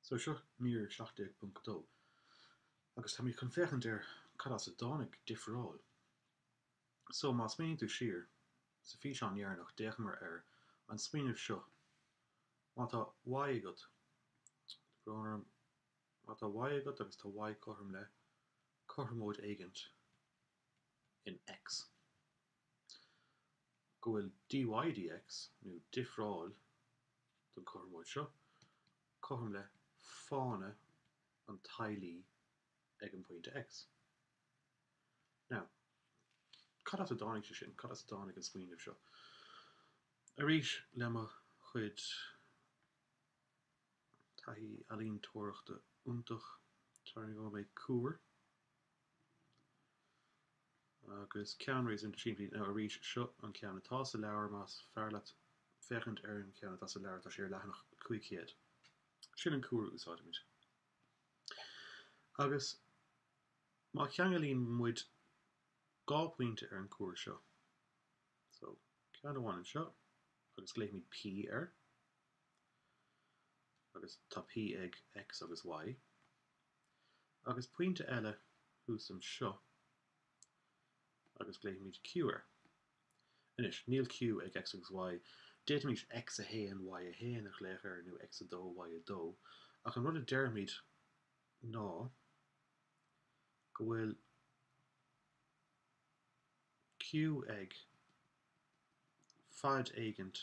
So seo mír 16.2 agus tá mí chun fechan ar cad as a dánig difriúil. So má smaoinn tú siar sa fhí an dhearnach deachmar ar an smaoinemh seo má tá y agat brónarm má tá y agat agus tá y chorm le chormóid éigent in x. Go bhfuil dy dx nó difriúil don chormóid seo chorm le fána an tailí ag an pointe x. Now, cad as a dánig sin, cad as a dánig an smaoinemh seo. Arís le mo chuid taithí alíonn tóireachta iontach tarna go méid cuair agus ceann rééis inta sin ná arís seo an ceann atá sa leabhar más fearlaat fechant ar an ceann atá sa leabhar tá sé ar leathanach 5 sin an cuair úsáidimid. Agus má ceangalíonn muid gá pointe ar an cuair seo. So ceann amháin an seo agus gléithmid p ar agus tá p ag x agus y agus pointe eile hús an seo agus gléithmid q ar. Inis níl q ag x agus y déitmid x a héan y a héan a chléachar nó x a dó y a dó ach an rud a deirmid ná go bhfuil q ag fad éigent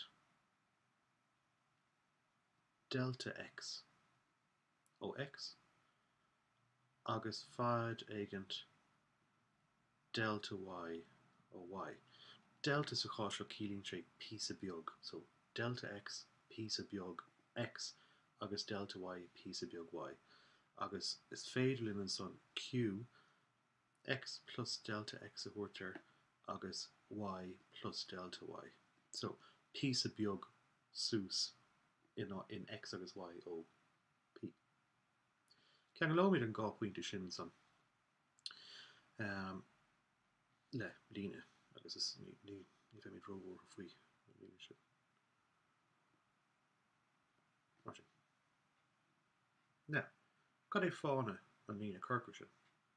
delta x ó x agus fad éigent delta y ó y. Delta sa cá seo cílíonn sé p sa beag, so delta x p sa beag x agus delta y p sa beag y. Agus is féidir linn an son q x plus delta x a thuirtear agus y plus delta y. So p sa beag sús in x agus y ó p. Ceann lomid an gá pointe sin son le líne agus is ní féimid rómhór faoi an líne seo. Mar sin. Now, cad é fána an líne carcair sin?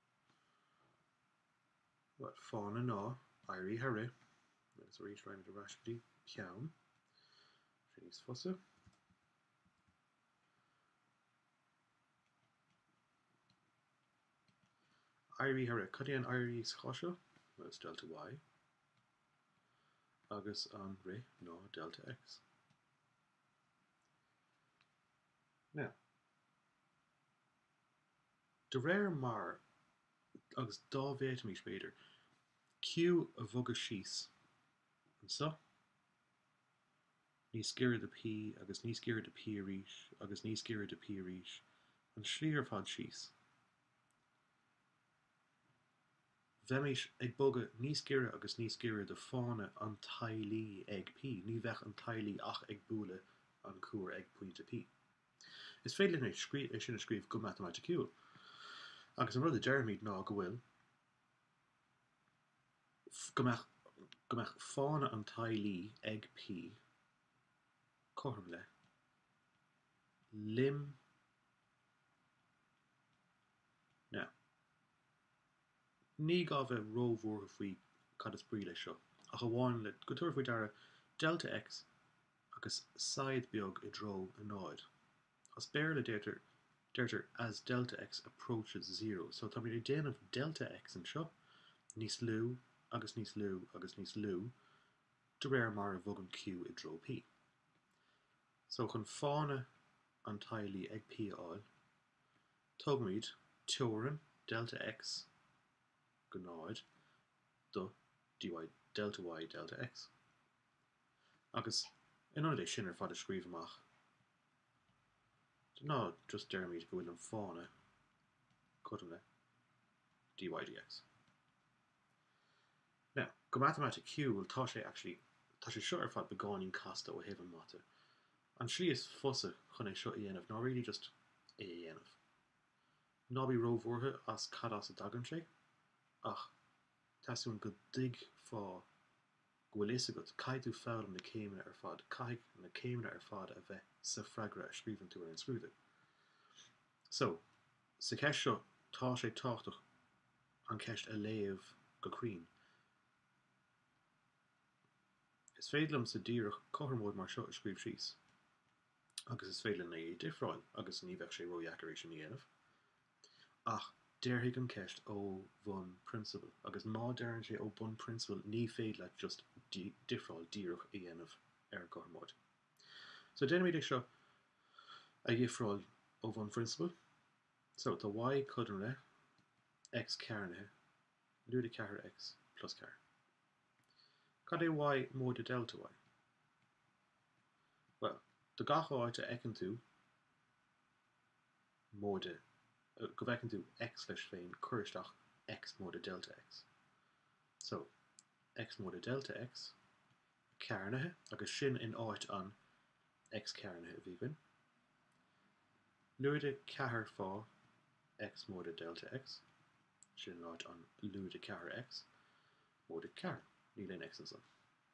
Well, fána ná éirí hare agus rís raimid a raiscintí ceann sin níos fusa. Éirí hare, cad é an éirí sa cá seo? Well, it's delta y agus an ré ná delta x. Now, de réir mar agus dá bhéit mí spéidir q a bhogad síos an sa níos gcéire de p agus níos gcéire de p arís agus níos gcéire de p arís an slíor fad síos. Bheimiis ag bogad níos gcéire agus níos gcéire de fána an tailí ag p, ní bheith an tailí ach ag bualadh an cuair ag pointe p. Is féidir linn é sin a scríomh go mathematicúil. Agus an rud a deirmid ná go bhfuil go mbeadh fána an tailí ag p chorm le lim. Now, ní gá bheith rómhór faoi cad is brí lei seo ach a bháin le go túir faoi dara delta x agus side beag i dro a náid. As béir le deirtar as delta x approaches 0. So tá mé déanamh delta x an seo níos lú agus níos lú agus níos lú de réir mar a bhogan q i dro p. So chun fána an tailí ag p áil tugamid teorann delta x go náid do dy delta y delta x. Agus in é sin ar fad a scríomh amach ná just deirmid go bhfuil an fána cutam le dy dx. Now, go mathematicúil tá sé seo ar fad beáinín casta ó thaobh an mata. An slí is fusa chun é seo a dhéanamh ná really just é a dhéanamh. Ná bí rómhórtha as cad as a dagan sé ach tasún go dig fá go bhfuil is agat caiithú fáil na céimhne ar fad caiith na céimhne ar fad a bheith sa freagra a scríbann tú ar an scrúda. So sa ceist seo tá sé táchtach an ceist a léamh go craoin. Is féadlam sa díreach cothmód mar seo a scríobh síos. Agus is féile na difriúil agus ní bheith sé roiheachar éis sin dhéanamh. Ach déirthaigh an ceist ó bhun principal, agus má déireann sé ó bun principal ní féad le just difriúil díreach a dhéanamh ar cothmód. So déanaid seo a dhéifriúil ó bhun principal. So tá y cuidan le x cearnathe luaid a ceathair x plus ceathair. Cad é y mód a delta y? Well, do gach áit a ecinn tú mód go bhfeiceann tú x leis féin chuiristeach x mód a delta x. So, x mód a delta x cearnathe agus sin in áit an x cearnathe a bhíoin. Luaid a ceathair fá x mód a delta x sin in áit an luaid a ceathair x mód a ceathair. Ní leon x an son.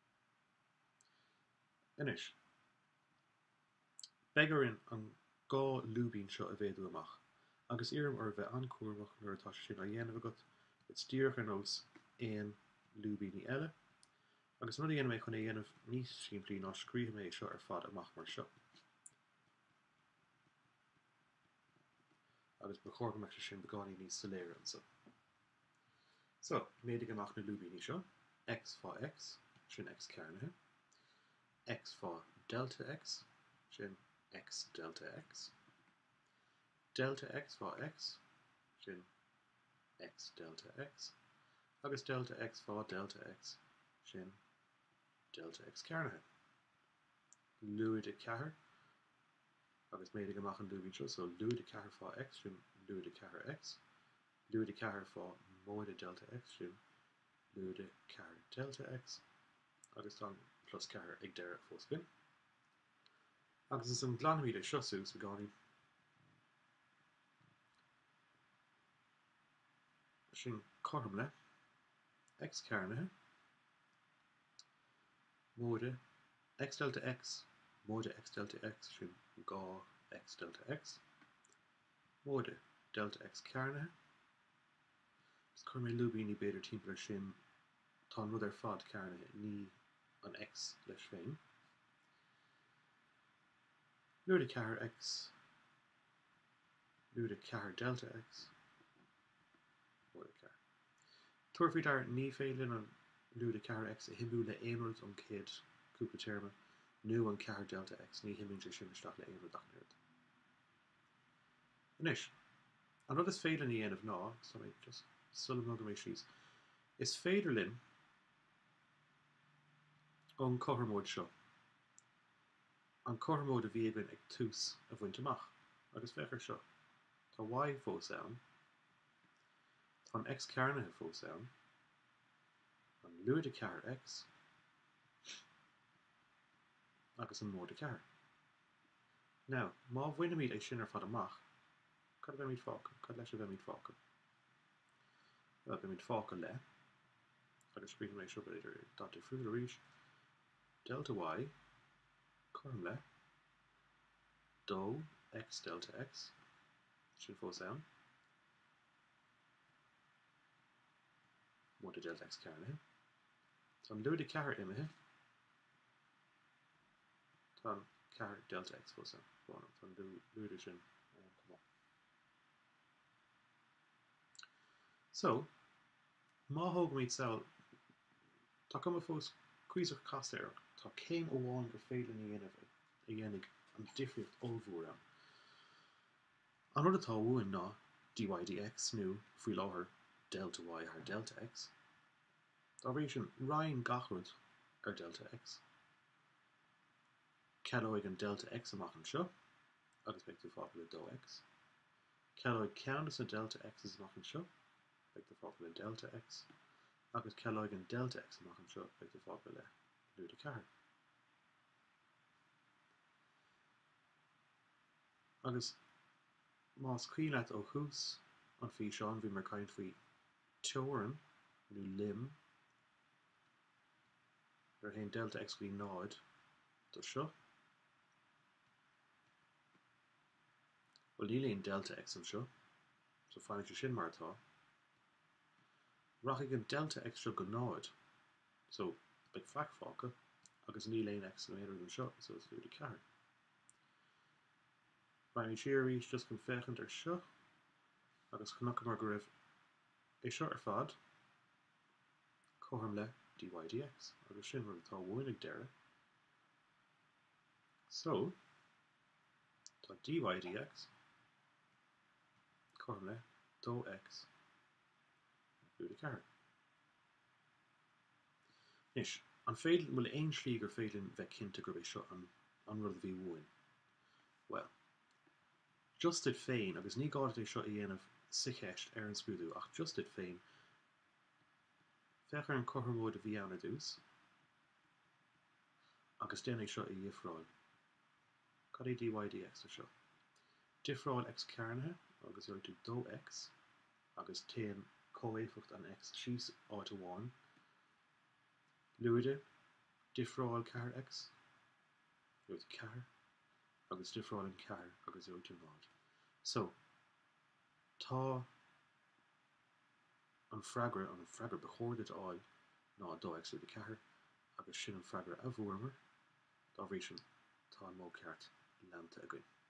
Inis, begaríonn an gá lúbín seo a bhéadú amach, agus iarm ar bheith ancuairmach nuair atá sin a dhéanamh agat, it's díreach ar nós éon lúbíní eile, agus nuair a dhéanamh chun é dhéanamh níos simplí ná scríomh mé seo ar fad amach mar seo. Agus ba chóirm me sin beáí níos soléir an so. So, méidig amach na lúbíní seo, x fá x, sin x cearnathe, x fá delta x, sin x delta x, delta x fá x, sin x delta x, agus delta x fá delta x, sin delta x cearnathe. Luaid a ceathair, agus méidig amach an lúbín seo, so luaid a ceathair fá x, sin luaid a ceathair x, luaid a ceathair fá mód a delta x, sin luaid a ceathair delta x, agus tá plus ceathair ag deireadh fós bin. Agus is an glanmhaid é seo sús beáí. Sin chorm le x cearnathe mód a x delta x mód a x delta x sin gá x delta x mód a delta x cearnathe. Is chuir mé lúbíní beidir timpeall sin tá rud ar fad cearnathe ní an x leis féin. Luaid a ceathair x luaid a ceathair delta x mód a ceathair. Tuairfid ar ní féileann an luaid a ceathair x a himú le éonrad an céad cúpla téirme nó an ceathair delta x ní himúnn sé sin isteach le éonrad ach nuair. Inis, an rud is féileann í dhéanamh ná, so I just sulla móga mé síos, is féidir linn an cothmód seo. An cothmód a bhíogainn ag tús a bhaint amach, agus fechar seo. Tá y fós ann, tá an x cearnathe fós ann, an luaid a ceathair x, agus an mód a ceathair. Now, má bhaine míad ag sin ar fad amach, cad bheith míad fáca? Cad leis a bheith míad fáca? Well, bheith míad fáca le, agus scríbh mé seo beidir dá difriúil arís, delta y, chorm le, dó x delta x, sin fós ann, mód a delta x cearnathe. Tá an luaid a ceathair imithe, tá an ceathair delta x fós ann, tá an luaid sin cumá. So, má thóg míad saoil, tá cuma fós cuiseach castéir, tá céim óháin go féileann í dhéanamh a dhéanamh an difriocht olbhúr ann. An rud atá uainn ná dy dx nó faoi láthair delta y ar delta x. Tá bhí sin rainn gachrúd ar delta x. Ceadóidh an delta x amach an seo, agus beidh tú fáca le dó x. Ceadóidh ceantas a delta x is amach an seo, beidh tú fáca le delta x. Agus ceadóidh an delta x amach an seo, beidh tú fáca le luaid a ceathair. Agus más cuileat ó chús an fhí seo an bhí mar caint faoi teorann nó lim ar haon delta x faoi náid do seo. Well ní léon delta x an seo, so fáinnig sé sin mar atá. Rach an delta x seo go náid, so beag feicfácha agus ní léon x an éidir an seo, so is fiú de ceathar. Rhaid siar just gon fechant ar seo, agus chunach mar go raibh é seo ar fad chomharm le dy dx, agus sin rud atá bhuainnig deire. So, tá dy dx chomharm le dó x fiú de ceathar. Nis, an féidir bhfuil éon slí gur féidirlinn bheith cinnte gur bheith seo an rud a bhí bhuain. Well, just it féin, agus ní gáit é seo i dhéanamh sicéist ar an scrúdú, ach just it féin fechar an chomharmóid a bhí anna dús, agus déana seo i dhifráil. Cad é dy dx a seo? Difráil x cearnathe, agus dúirt tú dó x, agus téan comhéificht an x síos áit amháin. Luide, difráil ceathar x, dúirt ceathar, agus difráil an ceathar, agus dúirt tú náid. So, tá an freagra bechóirde áil ná dó x de ceathar, agus sin an freagra a bhuairmar, dá bhrí sin tá mó ceart leanta againn.